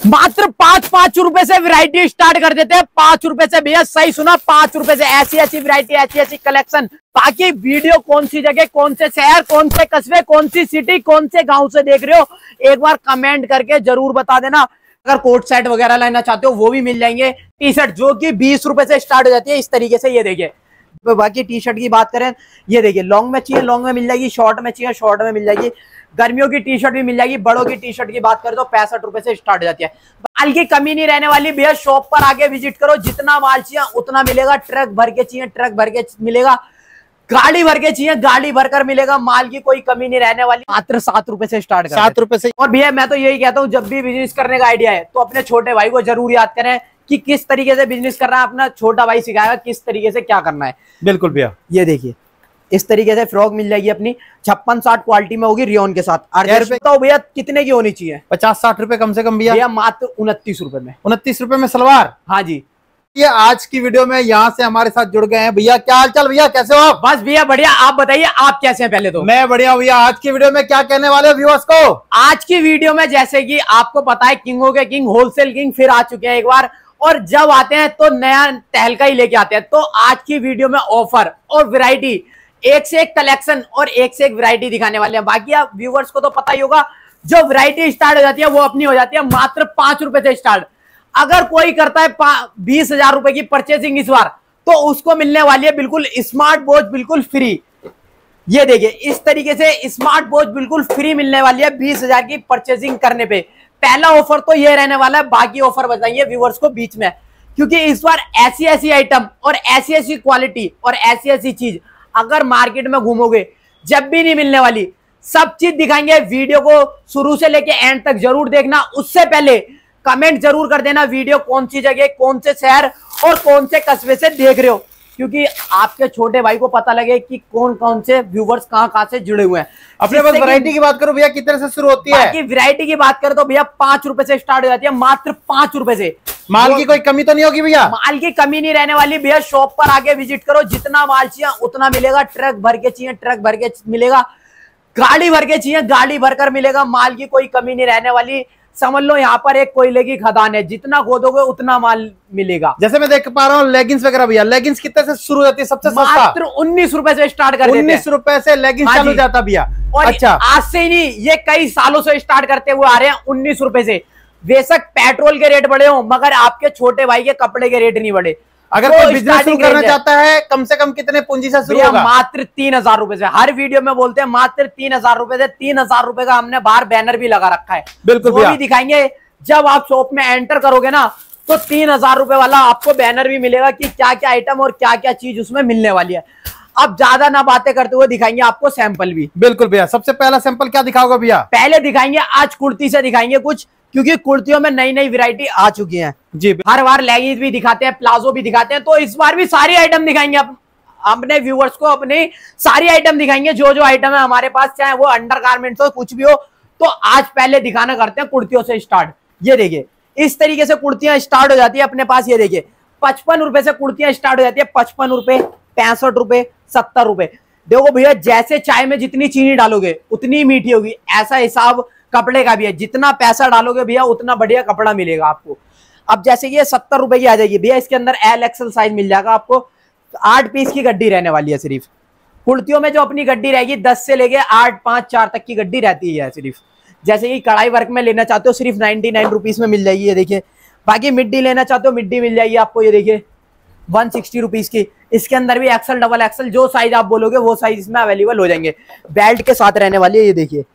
मात्र 5-5 रुपए से वैरायटी स्टार्ट कर देते हैं। 5 रुपए से भैया, सही सुना, 5 रुपए से ऐसी ऐसी वैरायटी, ऐसी ऐसी कलेक्शन। बाकी वीडियो कौन सी जगह, कौन से शहर, कौन से कस्बे, कौन सी सिटी, कौन से गांव से देख रहे हो, एक बार कमेंट करके जरूर बता देना। अगर कोट सेट वगैरह लेना चाहते हो वो भी मिल जाएंगे। टी शर्ट जो कि 20 रुपए से स्टार्ट हो जाती है इस तरीके से, ये देखिए। बाकी टी शर्ट की बात करें, ये देखिए, लॉन्ग में चाहिए लॉन्ग में मिल जाएगी, शॉर्ट में चाहिए शॉर्ट में मिल जाएगी। गर्मियों की टी शर्ट भी मिल जाएगी। बड़ों की टी शर्ट की बात करें तो 65 रुपए से स्टार्ट हो जाती है। माल की कमी नहीं रहने वाली भैया, शॉप पर आके विजिट करो, जितना माल चाहिए उतना मिलेगा। ट्रक भर के चाहिए ट्रक भर के मिलेगा, गाड़ी भर के चाहिए गाड़ी भरकर मिलेगा। माल की कोई कमी नहीं रहने वाली। मात्र 7 रुपए से स्टार्ट कर 7 रुपए से। और भैया मैं तो यही कहता हूँ, जब भी बिजनेस करने का आइडिया है तो अपने छोटे भाई को जरूर याद करें कि किस तरीके से बिजनेस करना है। अपना छोटा भाई सिखाएगा किस तरीके से क्या करना है। बिल्कुल भैया, ये देखिए, इस तरीके से फ्रॉक मिल जाएगी अपनी 56-60 क्वालिटी में होगी, रियोन के साथ। तो भैया कितने की होनी चाहिए? 50-60 रुपए कम से कम भैया। भैया मात्र 29 रुपए में। 29 रुपए में सलवार। हाँ जी। ये आज की वीडियो में यहाँ से हमारे साथ जुड़ गए हैं भैया। क्या हाल चाल भैया, कैसे हो आप? बस भैया बढ़िया, आप बताइए आप कैसे हैं? पहले तो मैं बढ़िया भैया। आज की वीडियो में क्या कहने वाले हो व्यूअर्स को? आज की वीडियो में जैसे कि आपको पता है, किंगों के किंग, होलसेल किंग फिर आ चुके हैं एक बार, और जब आते हैं तो नया तहलका ही लेके आते हैं। तो आज की वीडियो में ऑफर और वैरायटी, एक से एक कलेक्शन और एक से एक वैरायटी दिखाने वाले हैं। बाकी आप व्यूअर्स को तो पता ही होगा, जो वैरायटी स्टार्ट हो जाती है वो अपनी हो जाती है मात्र 5 रुपए से स्टार्ट। अगर कोई करता है 20,000 रुपए की परचेसिंग इस बार, तो उसको मिलने वाली है बिल्कुल स्मार्ट वॉच बिल्कुल फ्री। ये देखिए, इस तरीके से स्मार्ट वॉच बिल्कुल फ्री मिलने वाली है 20,000 की परचेसिंग करने पे। पहला ऑफर तो ये रहने वाला है। बाकी ऑफर बताइए व्यूअर्स को बीच में, क्योंकि इस बार ऐसी ऐसी आइटम और ऐसी ऐसी क्वालिटी और ऐसी ऐसी चीज अगर मार्केट में घूमोगे जब भी नहीं मिलने वाली। सब चीज दिखाएंगे। वीडियो को शुरू से लेके एंड तक जरूर देखना। उससे पहले कमेंट जरूर कर देना वीडियो कौन सी जगह, कौन से शहर और कौन से कस्बे से देख रहे हो, क्योंकि आपके छोटे भाई को पता लगे कि कौन कौन से व्यूवर्स कहां से जुड़े हुए हैं। अपने पास वैरायटी की बात करो भैया, कितने से शुरू होती है? वैरायटी की बात करें तो भैया 5 रुपए से स्टार्ट हो जाती है, मात्र 5 रुपए से। माल की कोई कमी तो नहीं होगी भैया? माल की कमी नहीं रहने वाली भैया। शॉप पर आके विजिट करो, जितना माल चाहिए उतना मिलेगा। ट्रक भर के चाहिए ट्रक भर के मिलेगा, गाड़ी भर के चाहिए गाड़ी भरकर मिलेगा। माल की कोई कमी नहीं रहने वाली। समझ लो यहाँ पर एक कोयले की खदान है, जितना खोदोगे उतना माल मिलेगा। जैसे मैं देख पा रहा हूँ लेगिंग्स वगैरह भैया, लेगिंग्स कितने से शुरू होती है? सबसे सस्ता मात्र 19 रुपए से स्टार्ट कर देते हैं। 19 रुपए से लेगिंग्स चालू जाता भैया। और अच्छा, आज से ही नहीं, ये कई सालों से स्टार्ट करते हुए आ रहे हैं 19 रुपए से। बेशक पेट्रोल के रेट बढ़े हो, मगर आपके छोटे भाई के कपड़े के रेट नहीं बढ़े। अगर तो कोई बिजनेस शुरू करना चाहता है, कम से कम कितने पूंजी से शुरू होगा? मात्र 3,000 रुपए से। हर वीडियो में बोलते हैं मात्र 3,000 रुपए से। 3,000 रुपए का हमने बाहर बैनर भी लगा रखा है, बिल्कुल वो भी दिखाएंगे। जब आप शॉप में एंटर करोगे ना, तो 3,000 रुपए वाला आपको बैनर भी मिलेगा कि क्या क्या आइटम और क्या क्या चीज उसमें मिलने वाली है। अब ज्यादा ना बातें करते हुए दिखाएंगे आपको सैंपल भी। बिल्कुल भैया, सबसे पहला सैंपल क्या दिखाओगे भैया? पहले दिखाएंगे आज कुर्ती से दिखाएंगे कुछ, क्योंकि कुर्तियों में नई नई वैरायटी आ चुकी है जी। हर बार लेगिंग्स भी दिखाते हैं, प्लाजो भी दिखाते हैं, तो इस बार भी सारी आइटम दिखाएंगे। अपने व्यूअर्स को अपनी सारी आइटम दिखाएंगे, जो जो आइटम है हमारे पास, चाहे वो अंडरगारमेंट्स हो कुछ भी हो। तो आज पहले दिखाना करते हैं कुर्तियों से स्टार्ट। ये देखिए, इस तरीके से कुर्तियां स्टार्ट हो जाती है अपने पास। ये देखिए, 55 रुपए से कुर्तियां स्टार्ट हो जाती है। 55 रुपए, 65 रुपए, 70 रुपए। देखो भैया, जैसे चाय में जितनी चीनी डालोगे उतनी मीठी होगी, ऐसा हिसाब कपड़े का भी है। जितना पैसा डालोगे भैया उतना बढ़िया कपड़ा मिलेगा आपको। अब जैसे कि ये 70 रुपए की आ जाएगी भैया, इसके अंदर XL साइज मिल जाएगा आपको। 8 पीस की गड्डी रहने वाली है सिर्फ। कुर्तियों में जो अपनी गड्डी रहेगी 10 से लेके 8, 5, 4 तक की गड्डी रहती है सिर्फ। जैसे कि कढ़ाई वर्क में लेना चाहते हो, सिर्फ 99 रुपीज में मिल जाएगी। ये देखिए, बाकी मिड्डी लेना चाहते हो मिड्डी मिल जाएगी आपको। ये देखिए 160 रुपीज की। इसके अंदर भी XL, XXL जो साइज आप बोलोगे वो साइज इसमें अवेलेबल हो जाएंगे। बेल्ट के साथ रहने वाली है।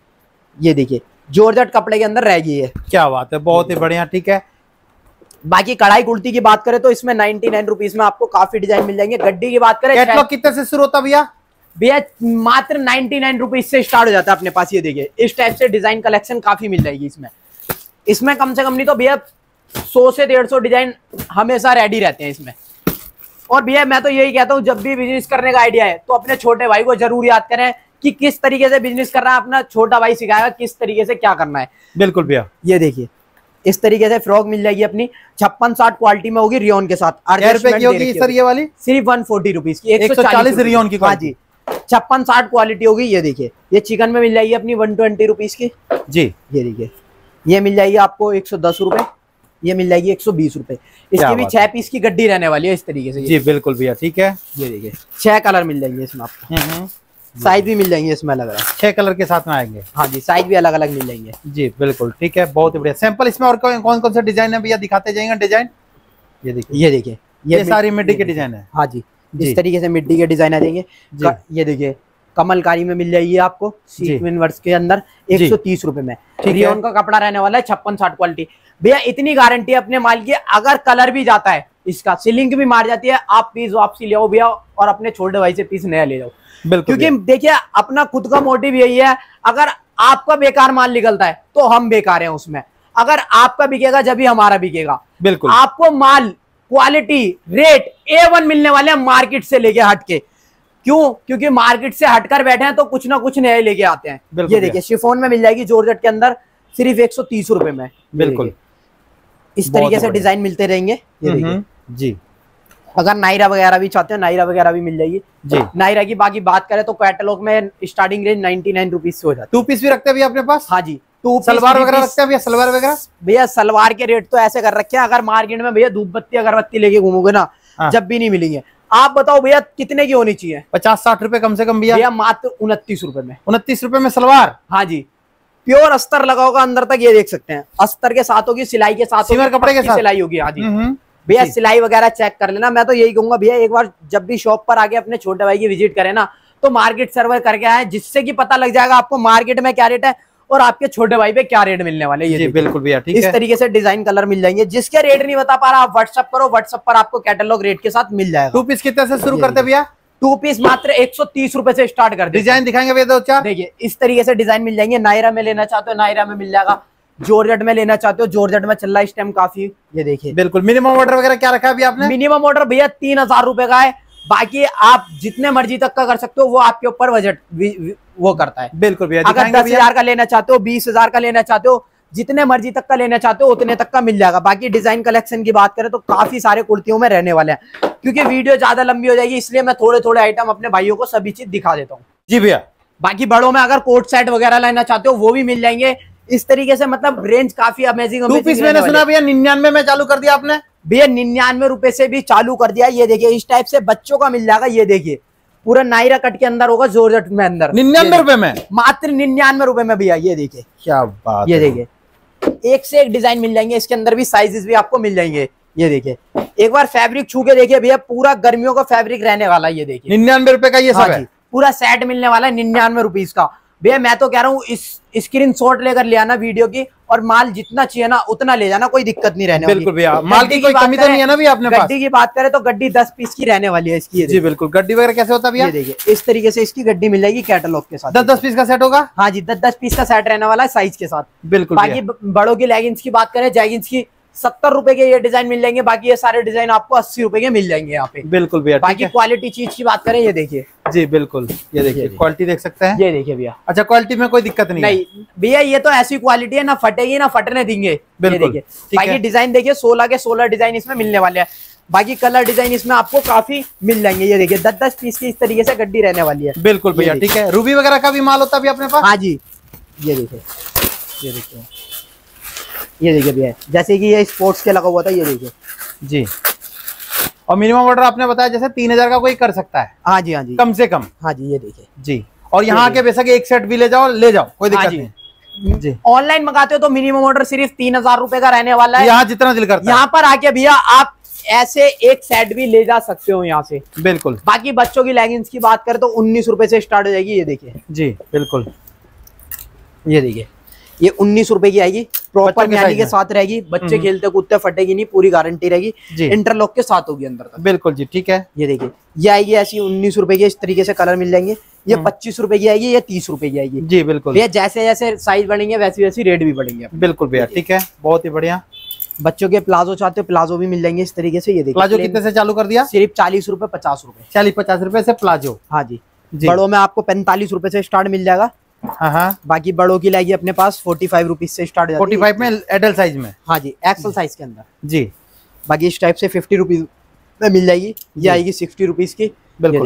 ये देखिए जॉर्जेट कपड़े के अंदर रहेगी ये। क्या बात है, बहुत ही बढ़िया। ठीक है, बाकी कढ़ाई कुर्ती की बात करें तो इसमें 99 रुपीज में आपको काफी डिजाइन मिल जाएंगे। गड्डी की बात करें, कैटलॉग कितने से शुरू होता भैया? भैया मात्र 99 रुपीज से स्टार्ट हो जाता है अपने पास। ये देखिए, इस टाइप से डिजाइन कलेक्शन काफी मिल जाएगी इसमें कम से कम नहीं तो भैया 100 से 150 डिजाइन हमेशा रेडी रहते हैं इसमें। और भैया मैं तो यही कहता हूँ, जब भी बिजनेस करने का आइडिया है तो अपने छोटे भाई को जरूर याद करें कि किस तरीके से बिजनेस करना है। अपना छोटा भाई सिखाएगा किस तरीके से क्या करना है। बिल्कुल भैया, ये देखिए, इस तरीके से फ्रॉक मिल जाएगी अपनी 56-60 क्वालिटी में होगी, रियोन के साथ। क्या रुपए की होगी सर ये वाली? सिर्फ 140 रुपीज की, 140 रियोन की। हाँ जी, 56-60 क्वालिटी होगी। ये देखिए, ये चिकन में मिल जाएगी अपनी 120 रुपीज की जी। ये देखिए, ये मिल जाएगी आपको 110 रुपए। ये मिल जाएगी 120 रुपए। इसकी भी 6 पीस की गड्डी रहने वाली है इस तरीके से। जी बिल्कुल भैया, ठीक है। ये देखिए 6 कलर मिल जाएंगे इसमें आपको। साइज भी मिल जाएंगे इसमें अलग अलग, 6 कलर के साथ में आएंगे। हाँ जी, साइज भी अलग अलग मिल जाएंगे। जी बिल्कुल, ठीक है, बहुत ही बढ़िया। सैंपल इसमें और कौन कौन से डिजाइन है भैया, दिखाते जाएंगे डिजाइन। ये देखिए, ये देखिए, ये सारी मिट्टी के डिजाइन है। हाँ जी, इस तरीके से मिट्टी के डिजाइन आ जाएंगे। ये देखिए कमलकारी में मिल जाएगी आपको सीक्वेंस वर्क के अंदर 130 रुपए में। रियोन का कपड़ा रहने वाला है, 56-60 क्वालिटी। भैया इतनी गारंटी है अपने माल की, अगर कलर भी जाता है इसका, सीलिंग भी मार जाती है, आप पीस वापसी ले आओ भैया और अपने छोटे भाई से पीस नया ले जाओ। क्योंकि देखिए अपना खुद का मोटिव यही है, अगर आपका बेकार माल निकलता है तो हम बेकार हैं उसमें, अगर आपका बिकेगा जब भी हमारा बिकेगा। बिल्कुल, आपको माल क्वालिटी रेट A1 मिलने वाले हैं मार्केट से लेके हटके। क्यों? क्योंकि मार्केट से हटकर बैठे हैं तो कुछ ना कुछ नए लेके आते हैं। ये देखिए शिफॉन में मिल जाएगी जॉर्जेट के अंदर सिर्फ 130 रुपए में। बिल्कुल, इस तरीके से डिजाइन मिलते रहेंगे। ये देखिए जी, अगर नायरा वगैरह भी चाहते हैं, नायरा वगैरह भी मिल जाएगी जी। नायरा की बाकी बात करें तो कैटलॉग में स्टार्टिंग रेंज 99 रुपीज से हो जाती है। 2 पीस भी रखते हैं भैया अपने पास। हाँ जी, सलवार वगैरह रखते हैं भैया, सलवार वगैरह। भैया सलवार के रेट तो ऐसे कर रखे हैं, अगर मार्केट में भैया धूप बत्ती अगरबत्ती लेके घूमोगे ना, जब भी नहीं मिलेंगे। आप बताओ भैया कितने की होनी चाहिए? 50-60 रुपए कम से कम भैया। भैया मात्र 29 रुपए में। 29 रुपए में सलवार। हाँ जी, प्योर अस्तर लगा होगा अंदर तक, ये देख सकते हैं। अस्तर के साथ होगी, सिलाई के साथ होगी, कपड़े के साथ सिलाई होगी। हाँ जी भैया, सिलाई वगैरह चेक कर लेना। मैं तो यही कहूंगा भैया, एक बार जब भी शॉप पर आके अपने छोटे भाई की विजिट करें ना, तो मार्केट सर्वे करके आए, जिससे कि पता लग जाएगा आपको मार्केट में क्या रेट है और आपके छोटे भाई पे क्या रेट मिलने वाले। ये बिल्कुल भैया, ठीक है। इस तरीके से डिजाइन कलर मिल जाएंगे। जिसके रेट नहीं बता पा रहा, आप व्हाट्सएप करो, व्हाट्सएप पर आपको कैटलॉग रेट के साथ मिल जाएगा। 2 पीस कितने से शुरू करते भैया? 2 पीस मात्र 130 रुपए से स्टार्ट कर दे। डिजाइन दिखाएंगे भैया 2-4। देखिए इस तरीके से डिजाइन मिल जाएंगे। नायरा में लेना चाहते हो नायरा में मिल जाएगा, जॉर्जेट में लेना चाहते हो जॉर्जेट में चल रहा है इस टाइम काफी। ये देखिए बिल्कुल, मिनिमम ऑर्डर वगैरह क्या रखा है अभी आपने? मिनिमम ऑर्डर भैया 3000 रुपए का है, बाकी आप जितने मर्जी तक का कर सकते हो, वो आपके ऊपर बजट वो करता है। बिल्कुल भैया, अगर 10,000 का लेना चाहते हो, 20,000 का लेना चाहते हो, जितने मर्जी तक का लेना चाहते हो उतने तक का मिल जाएगा। बाकी डिजाइन कलेक्शन की बात करें तो काफी सारे कुर्तियों में रहने वाले हैं। क्योंकि वीडियो ज्यादा लंबी हो जाएगी, इसलिए मैं थोड़े थोड़े आइटम अपने भाइयों को सभी चीज दिखा देता हूँ। जी भैया, बाकी बड़ों में अगर कोट सेट वगैरह लेना चाहते हो वो भी मिल जाएंगे। इस तरीके से मतलब रेंज काफी अमेजिंग। 2 पीस मैंने सुना भैया 99 में चालू कर दिया आपने? भैया 99 रुपए से भी चालू कर दिया। ये देखिए इस टाइप से बच्चों का मिल जाएगा। ये देखिए पूरा नायरा कट के अंदर होगा, जॉर्जेट में अंदर 99 रुपए में, मात्र 99 रुपए में भैया। ये देखिए क्या बात, ये देखिए एक से एक डिजाइन मिल जाएंगे, इसके अंदर भी साइजेस भी आपको मिल जाएंगे। ये देखिए एक बार फैब्रिक छू के देखिए भैया, पूरा गर्मियों का फैब्रिक रहने वाला है। ये देखिए 99 रुपए का ये सब है, पूरा सेट मिलने वाला है 99 रुपीज का। भैया मैं तो कह रहा हूँ इस स्क्रीन शॉट लेकर ले आना वीडियो की, और माल जितना चाहिए ना उतना ले जाना, कोई दिक्कत नहीं रहने वाली। बिल्कुल भैया, माल की कोई कमी तो नहीं है ना भैया अपने पास? गड्डी की बात करें तो गड्डी 10 पीस की रहने वाली है इसकी। जी बिल्कुल, गड्डी वगैरह कैसे होता है भैया? ये देखिए इस तरीके से इसकी गड्डी मिल जाएगी कैटलॉग के साथ। 10-10 पीस का सेट होगा? हाँ जी, 10-10 पीस का सेट रहने वाला है साइज के साथ। बिल्कुल। बाकी बड़ों की लेगिंग्स की बात करें, जैगिंग्स की 70 रुपए के ये डिजाइन मिल जाएंगे, बाकी ये सारे डिजाइन आपको 80 रुपए के मिल जाएंगे यहाँ पे। बिल्कुल भैया, बाकी क्वालिटी चीज की बात करें, ये देखिए। जी बिल्कुल, ये देखिए क्वालिटी देख सकते हैं। ये देखिए भैया, अच्छा क्वालिटी में कोई दिक्कत नहीं भैया, ये तो ऐसी क्वालिटी है ना फटेगी ना फटने देंगे। बिल्कुल। देखिए बाकी डिजाइन देखिए 16 के 16 डिजाइन इसमें मिलने वाले हैं। बाकी कलर डिजाइन इसमें आपको काफी मिल जाएंगे। ये देखिए 10-10 पीस की इस तरीके से गड्डी रहने वाली है। बिल्कुल भैया, ठीक है। रूबी वगैरह का भी माल होता है अपने पास? हाँ जी, ये देखिए, ये देखिए, ये देखिए भैया, जैसे कि ये स्पोर्ट्स के लगा हुआ था। ये देखिए जी, और मिनिमम ऑर्डर आपने बताया जैसे 3000 का कोई कर सकता है? हाँ जी, हाँ जी, कम से कम। हाँ जी, ये देखिए जी, और यहाँ के बेशक एक सेट भी ले जाओ कोई दिक्कत नहीं। जी, ऑनलाइन मंगाते हो तो मिनिमम ऑर्डर सिर्फ 3000 रुपए का रहने वाला है। यहाँ जितना दिल करता है। यहाँ पर आके भैया आप ऐसे एक सेट भी ले जा सकते हो यहाँ से। बिल्कुल। बाकी बच्चों की लेगिंग्स की बात करें तो 19 रुपए से स्टार्ट हो जाएगी। ये देखिए जी बिल्कुल, ये देखिए ये 19 रुपए की आएगी, प्रॉपर मैनी के साथ रहेगी। बच्चे खेलते कूदते फटेगी नहीं, पूरी गारंटी रहेगी। इंटरलॉक के साथ होगी अंदर तक। बिल्कुल जी, ठीक है। ये देखिए ये आएगी ऐसी 19 रुपए की, इस तरीके से कलर मिल जाएंगे। ये 25 रुपए की आएगी, ये 30 रुपए की आएगी। जी बिल्कुल भैया, जैसे जैसे साइज बढ़ेंगे वैसे वैसे रेट भी बढ़ेंगे। बिल्कुल भैया, ठीक है, बहुत ही बढ़िया। बच्चों के प्लाजो चाहते हो प्लाजो भी मिल जाएंगे इस तरीके से। ये देखिए प्लाजो कितने से चालू कर दिया? सिर्फ 40 रुपए 50 रुपए। 40-50 रुपए से प्लाजो। हाँ जी, बड़ों में आपको 45 रुपए से स्टार्ट मिल जाएगा। हाँ, बाकी बड़ों की लाएगी अपने पास 45 रुपीज से स्टार्ट। 45 में एडल्ट साइज में? हाँ जी, एक्सल साइज के अंदर जी। बाकी इस टाइप से 50 रुपीज में मिल जाएगी। ये आएगी 60 रुपीज की। बिल्कुल। देखिए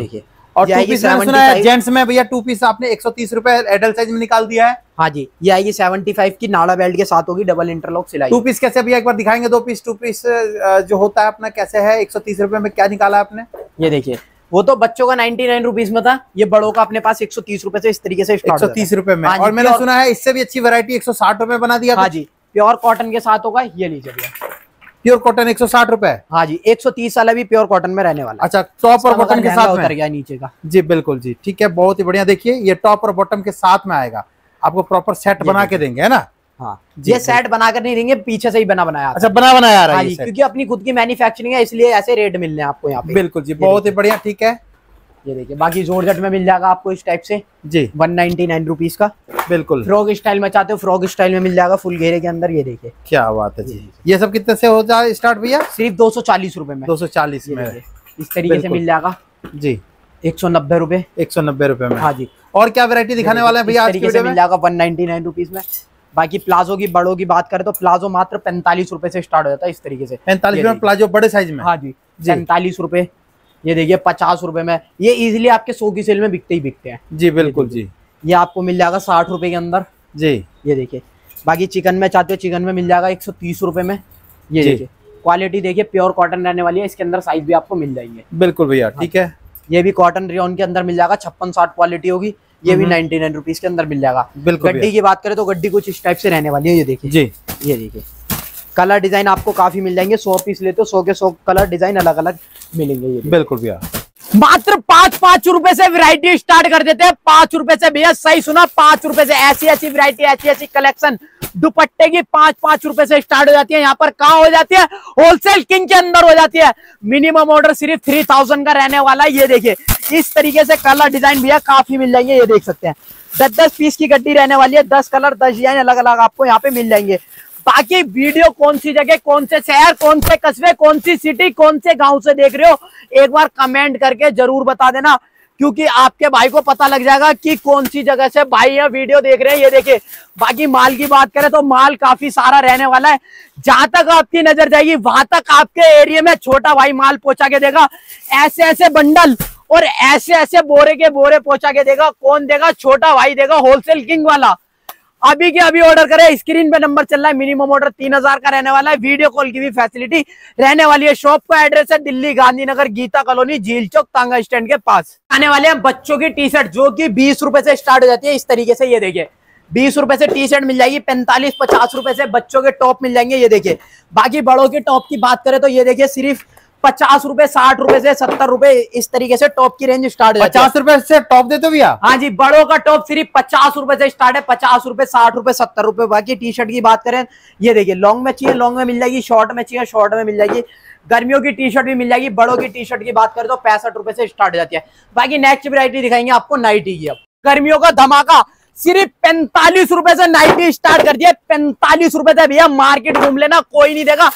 और टू पीस मैंने सुना है जेंट्स में भैया टू पीस आपने 130 रुपए एडल्ट साइज में निकाल दिया है। हाँ जी, ये आएगी 75 की, नाड़ा बेल्ट के साथ होगी, डबल इंटरलॉक सिलाई। टू पीस कैसे भैया एक बार दिखाएंगे? दो पीस टू पीस जो होता है अपना कैसे है? 130 रुपए में क्या निकाला आपने? ये देखिए, वो तो बच्चों का 99 रुपीज में था, ये बड़ों का अपने पास 130 रुपए से इस तरीके से 130 रुपए में। और मैंने सुना है इससे भी अच्छी वैरायटी 160 रुपए बना दिया। हाँ जी, प्योर कॉटन के साथ होगा, ये लीजिए भैया, प्योर कॉटन 160 रुपए। हाँ जी, 130 वाला भी प्योर कॉटन में रहने वाला। अच्छा, टॉप और बॉटम के साथ में उतर गया नीचे का। जी बिल्कुल जी, ठीक है, बहुत ही बढ़िया। देखिए ये टॉप और बॉटम के साथ में आएगा, आपको प्रॉपर सेट बना के देंगे, है ना? हाँ, ये सेट बनाकर नहीं देंगे, पीछे से ही बना बनाया। अच्छा, बना बनाया रहा है, क्योंकि अपनी खुद की मैन्युफैक्चरिंग है, इसलिए ऐसे रेट मिल रहे हैं आपको यहाँ पे। बिल्कुल जी, बहुत ही बढ़िया, ठीक है। ये देखिए, बाकी जॉर्जेट में मिल जाएगा आपको इस टाइप से जी, 199 रुपीज का। बिल्कुल। फ्रॉक स्टाइल में चाहते हो, फ्रॉक स्टाइल में मिल जाएगा फुल घेरे के अंदर। ये देखिए, क्या बात है जी। ये सब कितने से हो जाए स्टार्ट भैया? सिर्फ 240 रुपए में। 240 में इस तरीके से मिल जाएगा जी। 190 रुपए, 190 रुपए में। हाँ जी। और क्या वैरायटी दिखाने वाले हैं भैया आज की वीडियो में? मिल जाएगा 199 रुपीज में। बाकी प्लाजो की बड़ों की बात करें तो प्लाजो मात्र 45 रुपए से स्टार्ट हो जाता है इस तरीके से। 45 में प्लाजो बड़े साइज में? हाँ जी, 45 रुपए। ये देखिए 50 रुपए में, ये इजीली आपके 100 की सेल में बिकते ही बिकते हैं। जी बिल्कुल जी। ये आपको मिल जाएगा 60 रुपए के अंदर जी। ये देखिए, बाकी चिकन में चाहते हो, चिकन में मिल जाएगा 130 रुपए में। ये देखिए, क्वालिटी देखिए, प्योर कॉटन रहने वाली है, इसके अंदर साइज भी आपको मिल जाएंगे। बिल्कुल भैया, ठीक है। ये भी कॉटन रेयन के अंदर मिल जाएगा, 56-60 क्वालिटी होगी, ये भी 99 रुपीज के अंदर मिल जाएगा। बिल्कुल। गड्डी की बात करें तो गड्डी कुछ इस टाइप से रहने वाली है। ये देखिए जी, ये देखिए, कलर डिजाइन आपको काफी मिल जाएंगे। 100 पीस लेते हो, 100 के 100 कलर डिजाइन अलग अलग मिलेंगे। ये बिल्कुल भैया, मात्र 5-5 रुपए से वैरायटी स्टार्ट कर देते हैं। 5 रुपए से भैया, सही सुना, 5 रुपए से ऐसी ऐसी वैरायटी, ऐसी ऐसी कलेक्शन दुपट्टे की 5-5 रुपए से स्टार्ट हो जाती है। यहाँ पर कहाँ हो जाती है? होलसेल किंग के अंदर हो जाती है। मिनिमम ऑर्डर सिर्फ 3000 का रहने वाला है। ये देखिए, इस तरीके से कलर डिजाइन भैया काफी मिल जाएंगे। ये देख सकते हैं, 10-10 पीस की गड्डी रहने वाली है, 10 कलर 10 डिजाइन अलग अलग आपको यहाँ पे मिल जाएंगे। बाकी वीडियो कौन सी जगह, कौन से शहर, कौन से कस्बे, कौन सी सिटी, कौन से गांव से देख रहे हो, एक बार कमेंट करके जरूर बता देना, क्योंकि आपके भाई को पता लग जाएगा कि कौन सी जगह से भाई ये वीडियो देख रहे हैं। ये देखिए, बाकी माल की बात करें तो माल काफी सारा रहने वाला है। जहां तक आपकी नजर जाएगी वहां तक आपके एरिया में छोटा भाई माल पहुंचा के देगा। ऐसे ऐसे बंडल और ऐसे ऐसे बोरे के बोरे पहुंचा के देगा। कौन देगा? छोटा भाई देगा, होलसेल किंग वाला। अभी के अभी ऑर्डर करें, स्क्रीन पे नंबर चल रहा है। मिनिमम ऑर्डर 3000 का रहने वाला है। वीडियो कॉल की भी फैसिलिटी रहने वाली है। शॉप का एड्रेस है दिल्ली गांधीनगर, गीता कॉलोनी, झील चौक, तांगा स्टैंड के पास। आने वाले हैं बच्चों की टी शर्ट, जो कि 20 रुपए से स्टार्ट हो जाती है। इस तरीके से ये देखिए, 20 रुपए से टी शर्ट मिल जाएगी। 45-50 रुपए से बच्चों के टॉप मिल जाएंगे। ये देखिए, बाकी बड़ों के टॉप की बात करें तो ये देखिए, सिर्फ 50 रुपए, 60 रुपए से 70 रुपए, इस तरीके से टॉप की रेंज स्टार्ट है। 50 रुपए से टॉप देते हो भैया? हाँ जी, बड़ों का टॉप सिर्फ 50 रुपए से स्टार्ट है। 50 रुपए, 60 रुपए, 70 रुपए। बाकी टी शर्ट की बात करें, ये देखिए, लॉन्ग में चाहिए लॉन्ग में मिल जाएगी, शॉर्ट में चाहिए शॉर्ट में मिल जाएगी। गर्मियों की टी शर्ट भी मिल जाएगी। बड़ों की टी शर्ट की बात करें तो 65 रुपए से स्टार्ट हो जाती है। बाकी नेक्स्ट वैरायटी दिखाएंगे आपको नाइटी की। अब गर्मियों का धमाका, सिर्फ 45 रुपए से नाइटी स्टार्ट कर दिया। 45 रुपए से भैया मार्केट घूम लेना, कोई नहीं देगा।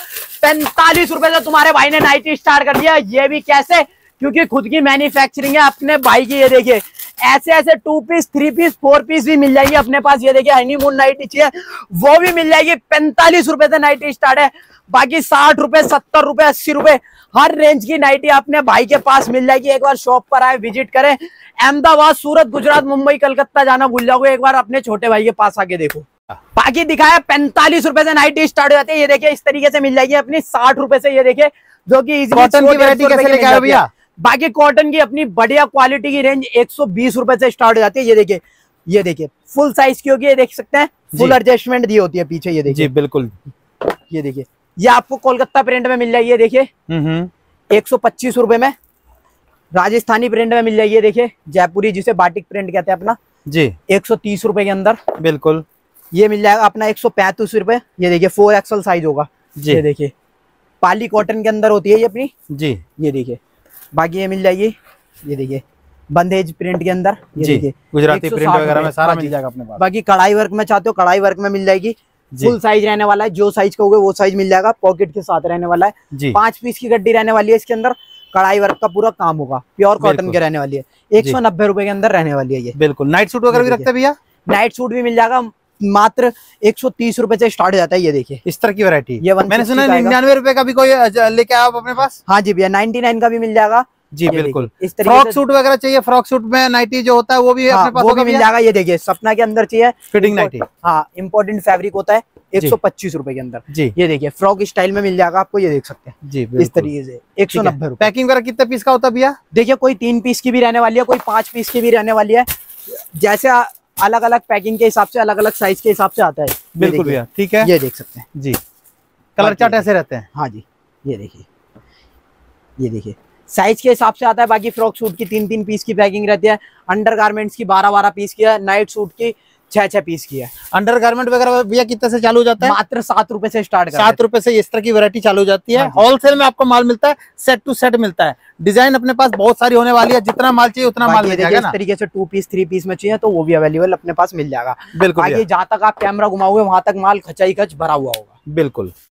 45 रुपए से तुम्हारे भाई ने नाइटी स्टार्ट कर दिया। ये भी कैसे? क्योंकि खुद की मैन्युफैक्चरिंग है अपने भाई की। ये देखिए, ऐसे ऐसे 2 पीस, 3 पीस, 4 पीस भी मिल जाएगी अपने पास। ये देखिए, हनीमून नाइटी चाहिए वो भी मिल जाएगी। 45 रुपए से नाइटी स्टार्ट है। बाकी 60 रुपए, 70 रुपए, 80 रुपए, हर रेंज की नाइटी अपने भाई के पास मिल जाएगी। एक बार शॉप पर आए, विजिट करें। अहमदाबाद, सूरत, गुजरात, मुंबई, कलकत्ता जाना भूल जाओगे, एक बार अपने छोटे भाई के पास आके देखो। बाकी दिखाया 45 रुपए से नाइटी स्टार्ट हो जाती है। ये देखिए, इस तरीके से मिल जाएगी अपनी 60 रुपए से। ये देखिए, जो कि कॉटन की वैरायटी कैसे लेके आए भैया? बाकी कॉटन की अपनी बढ़िया क्वालिटी की रेंज 120 रुपए से स्टार्ट हो जाती है। ये देखिए, फुल साइज की होगी। ये देख सकते हैं, फुल एडजस्टमेंट दी होती है पीछे। ये देखिए, जी बिल्कुल। ये देखिए, ये आपको कोलकाता प्रिंट में मिल जाएगी। ये देखिए, 125 रुपए में। राजस्थानी प्रिंट में मिल जाएगी। ये देखिए, जयपुरी, जिसे बाटिक प्रिंट कहते हैं अपना जी, 130 रुपए के अंदर। बिल्कुल। ये मिल जाएगा अपना 135 रुपए। ये देखिए, 4XL साइज होगा जी। ये देखिए, पाली कॉटन के अंदर होती है ये अपनी जी। ये देखिए, बाकी ये मिल जाएगी। ये देखिए, बंदेज प्रिंट के अंदर। ये देखिए, गुजराती प्रिंट वगैरह में सारा मिल जाएगा अपने पास। बाकी कढ़ाई वर्क में चाहते हो, कढ़ाई वर्क में मिल जाएगी। फुल साइज रहने वाला है, जो साइज कहोगे वो साइज मिल जाएगा। पॉकेट के साथ रहने वाला है। 5 पीस की गड्डी रहने वाली है। इसके अंदर कढ़ाई वर्क का पूरा काम होगा। प्योर कॉटन के रहने वाली है। 190 रुपए के अंदर रहने वाली है ये। बिल्कुल। नाइट सूट वगैरह भी रखते हैं भैया? नाइट सूट भी मिल जाएगा, मात्र 130 रुपए से स्टार्ट हो जाता है। ये देखिए, इस तरह की वैरायटी। ये मैंने सुना है 99 रुपए का भी कोई लेके आओ अपने पास? हाँ जी भैया, 99 का भी मिल जाएगा। जी बिल्कुल। इस तरीके फ्रॉक सूट वगैरह चाहिए, फ्रॉक सूट में नाइटी जो होता है वो भी अपने पास वो भी मिल जाएगा। ये देखिए सपना के अंदर चाहिए फिटिंग नाइटी। हाँ, इम्पोर्टेंट फैब्रिक होता है 125 रुपए के अंदर जी। ये देखिए फ्रॉक स्टाइल में मिल जाएगा आपको, ये देख सकते हैं जी इस तरीके से 190 रुपए। पैकिंग वगैरह कितने पीस का होता है भैया? देखिए कोई 3 पीस की भी रहने वाली है, कोई 5 पीस की भी रहने वाली है, जैसे अलग अलग पैकिंग के हिसाब से, अलग अलग साइज के हिसाब से आता है। बिल्कुल भैया, ठीक है, ये देख सकते हैं जी। कलर चार्ट ऐसे रहते हैं। हाँ जी, ये देखिए साइज के हिसाब से आता है। बाकी फ्रॉक सूट की 3-3 पीस की पैकिंग रहती है, अंडरगारमेंट्स की 12-12 पीस की है, नाइट सूट की 6-6 पीस की है। अंडरगारमेंट वगैरह भैया कितने से चालू हो जाता है? मात्र 7 रुपए से स्टार्ट करते हैं। 7 रुपए से इस तरह की वैरायटी चालू हो जाती है। हाँ होलसेल में आपको माल मिलता है, सेट टू सेट मिलता है। डिजाइन अपने पास बहुत सारी होने वाली है, जितना माल चाहिए उतना माल मिल जाएगा ना। इस तरीके से 2 पीस 3 पीस में चाहिए तो वो भी अवेलेबल अपने पास मिल जाएगा। बिल्कुल, आगे जहाँ तक आप कैमरा घुमाओगे वहां तक माल खचाई खच भरा हुआ होगा। बिल्कुल।